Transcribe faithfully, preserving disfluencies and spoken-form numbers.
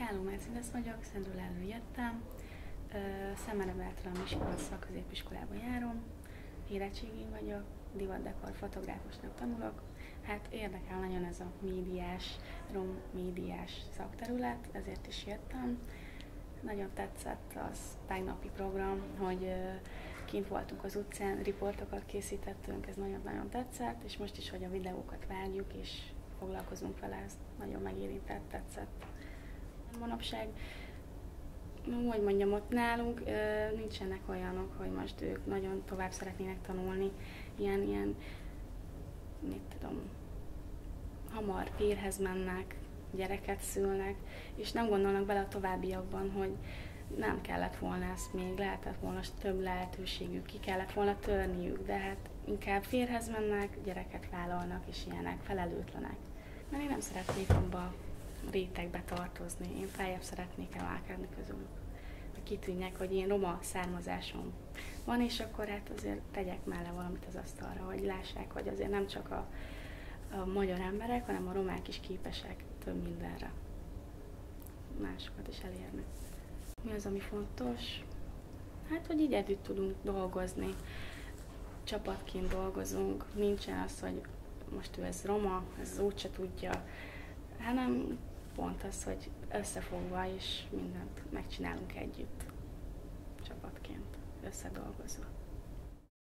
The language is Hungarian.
Káló Mercedes vagyok, Szentről jöttem. Szemere Bertalan iskola szakközépiskolában járom. Érettségén vagyok, divatdekor fotográfusnak tanulok. Hát érdekel nagyon ez a médiás, rom médiás szakterület, ezért is jöttem. Nagyon tetszett az tegnapi program, hogy kint voltunk az utcán, riportokat készítettünk, ez nagyon-nagyon tetszett, és most is, hogy a videókat vágjuk és foglalkozunk vele, ez nagyon megérintett, tetszett. Manapság, hogy mondjam, ott nálunk nincsenek olyanok, hogy most ők nagyon tovább szeretnének tanulni, ilyen, ilyen, mit tudom, hamar férhez mennek, gyereket szülnek, és nem gondolnak bele a továbbiakban, hogy nem kellett volna ezt még, lehetett volna több lehetőségük, ki kellett volna törniük, de hát inkább férhez mennek, gyereket vállalnak, és ilyenek, felelőtlenek. Mert én nem szeretnék abba a rétegbe tartozni, én feljebb szeretnék emelkedni közülük. Kitűnjek, hogy én roma származásom van, és akkor hát azért tegyek mellé valamit az asztalra, hogy lássák, hogy azért nem csak a, a magyar emberek, hanem a romák is képesek több mindenre. Másokat is elérni. Mi az, ami fontos? Hát, hogy így együtt tudunk dolgozni. Csapatként dolgozunk, nincsen az, hogy most ő ez roma, ez úgyse tudja, hanem pont az, hogy összefogva és mindent megcsinálunk együtt, csapatként, összedolgozva.